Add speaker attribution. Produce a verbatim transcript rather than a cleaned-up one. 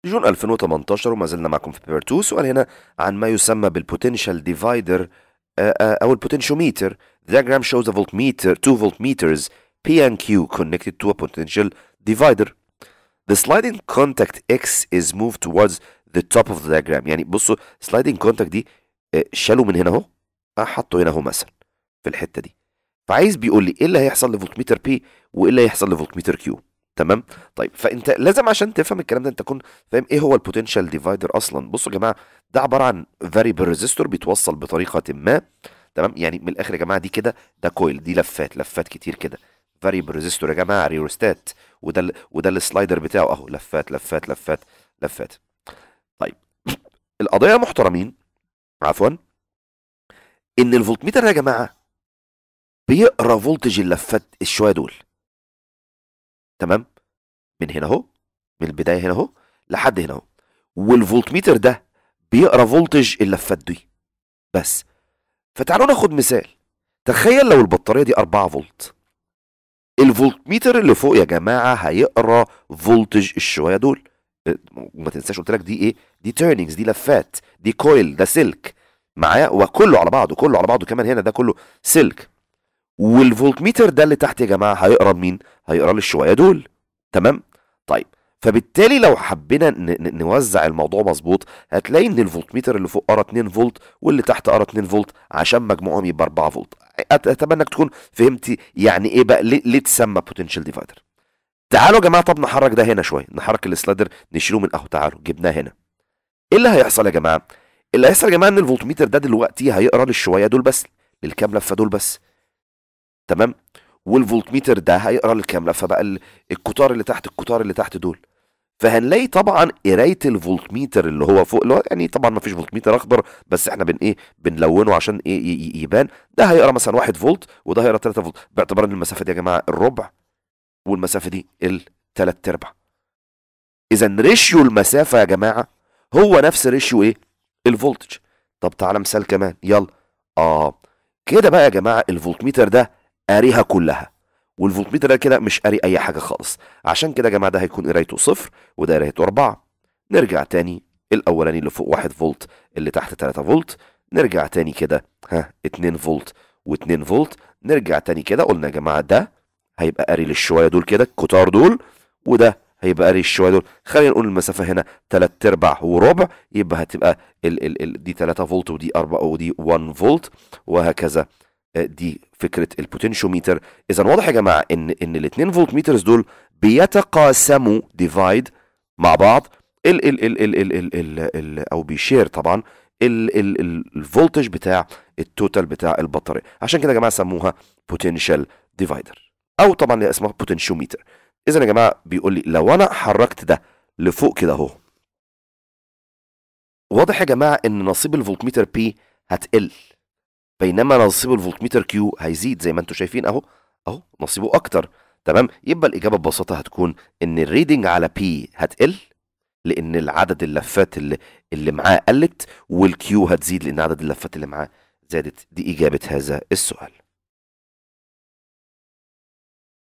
Speaker 1: جون ألفين وتمنتاشر وما زلنا معكم في بيبر اتنين. سؤال هنا عن ما يسمى بالبوتنشال ديفايدر او البوتنشيوميتر. The diagram shows a voltmeter, two voltmeters P and Q connected to a potential divider. The sliding contact X is moved towards the top of the diagram. يعني بصوا sliding contact دي آه، شالوا من هنا اهو، آه، حطوا هنا اهو مثلا في الحته دي. فعايز بيقول لي ايه اللي هيحصل لفولتميتر بي وايه اللي هيحصل لفولتميتر كيو. تمام. طيب فانت لازم عشان تفهم الكلام ده انت تكون فاهم ايه هو البوتنشال ديفايدر اصلا. بصوا يا جماعه، ده عباره عن فاريبل ريزيستور بيتوصل بطريقه ما. تمام، يعني من الاخر يا جماعه دي كده ده كويل، دي لفات لفات كتير كده. فاريبل ريزيستور يا جماعه ريوستات، وده ال وده السلايدر بتاعه اهو، لفات لفات لفات لفات. طيب القضيه يا محترمين، عفوا، ان الفولتميتر يا جماعه بيقرا فولتج اللفات الشويه دول. تمام، من هنا اهو، من البدايه هنا اهو لحد هنا اهو، والفولتميتر ده بيقرا فولتج اللفات دي بس. فتعالوا ناخد مثال. تخيل لو البطاريه دي أربعة فولت، الفولتميتر اللي فوق يا جماعه هيقرا فولتج الشويه دول. وما تنساش قلت لك دي ايه؟ دي تيرنينجز، دي لفات، دي كويل، ده سلك معايا، وكله على بعضه، كله على بعضه كمان هنا ده كله سلك. والفولتميتر ده اللي تحت يا جماعه هيقرا مين؟ هيقرا لي الشويه دول. تمام. طيب فبالتالي لو حبينا ن- ن- نوزع الموضوع مظبوط، هتلاقي ان الفولتميتر اللي فوق قرا اتنين فولت واللي تحت قرا اتنين فولت عشان مجموعهم يبقى أربعة فولت. أت- اتمنى انك تكون فهمتي يعني ايه بقى ليه, ليه تسمى بوتنشال ديفايدر. تعالوا يا جماعه، طب نحرك ده هنا شويه، نحرك السلايدر نشيله من اهو، تعالوا جبناه هنا. ايه اللي هيحصل يا جماعه؟ اللي هيحصل يا جماعه ان الفولتميتر ده دلوقتي هيقرا للشويه دول بس، للكام لفه دول بس. تمام. والفولتميتر ده هيقرا الكام لفه بقى، ال- القطار اللي تحت القطار اللي تحت دول. فهنلاقي طبعا قرايه الفولتميتر اللي هو فوق، اللي هو يعني طبعا ما فيش فولتميتر اخضر بس احنا بن ايه بنلونه عشان ايه ي- ي- يبان. ده هيقرا مثلا واحد فولت وده هيقرا تلاتة فولت، باعتبار ان المسافه دي يا جماعه الربع والمسافه دي التلات ارباع. اذا ريشيو المسافه يا جماعه هو نفس ريشيو ايه؟ الفولتج. طب تعالى مثال كمان، يلا. اه كده بقى يا جماعه الفولتميتر ده قاريها كلها، والفولتميتر ده كده مش قاري اي حاجه خالص. عشان كده يا جماعه ده هيكون قرايته صفر وده قرايته أربعة. نرجع تاني، الاولاني اللي فوق واحد فولت اللي تحت تلاتة فولت. نرجع تاني كده، ها اتنين فولت و2 فولت. نرجع تاني كده، قلنا يا جماعه ده هيبقى قاري للشويه دول كده الكتار دول، وده هيبقى قاري الشويه دول. خلينا نقول المسافه هنا تلات ارباع وربع، يبقى هتبقى ال ال ال دي تلاتة فولت ودي أربعة ودي واحد فولت وهكذا. آه، دي فكره البوتنشيوميتر. اذا واضح يا جماعه ان ان الاثنين فولت ميترز دول بيتقاسموا ديفايد مع بعض ال ال ال ال ال ال ال ال او بيشير طبعا ال ال ال الفولتج بتاع التوتال بتاع البطاريه. عشان كده يا جماعه سموها بوتنشال ديفايدر، او طبعا هي اسمها بوتنشيوميتر. اذا يا جماعه بيقول لي لو انا حركت ده لفوق كده اهو، واضح يا جماعه ان نصيب الفولتميتر بي هتقل، بينما نصيب الفولتميتر كيو هيزيد زي ما انتم شايفين اهو، اهو نصيبه اكتر. تمام، يبقى الاجابه ببساطه هتكون ان الريدنج على بي هتقل لان العدد اللفات اللي اللي معاه قلت، والكيو هتزيد لان عدد اللفات اللي معاه زادت. دي اجابه هذا السؤال.